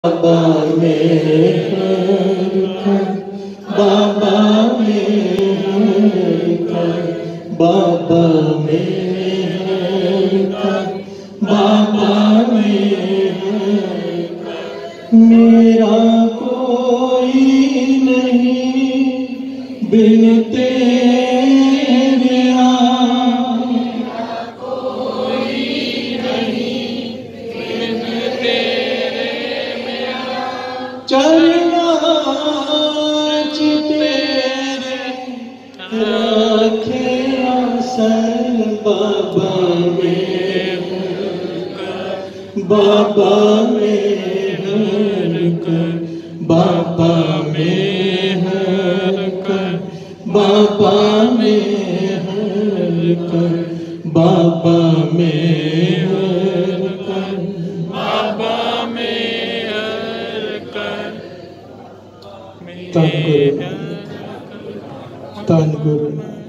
बाबा मेहर कर, बाबा मेहर कर, बाबा मेहर कर, बाबा मेहर कर। मेरा कोई नहीं बिन तेरे चरनाच तेरे रखे आसन। बाबा मेहर कर, बाबा मेहर कर, बाबा मेहर कर, बाबा मेहर कर, बाबा मेहर कर, बाबा मेहर कर। धन गुरु, धन गुरु।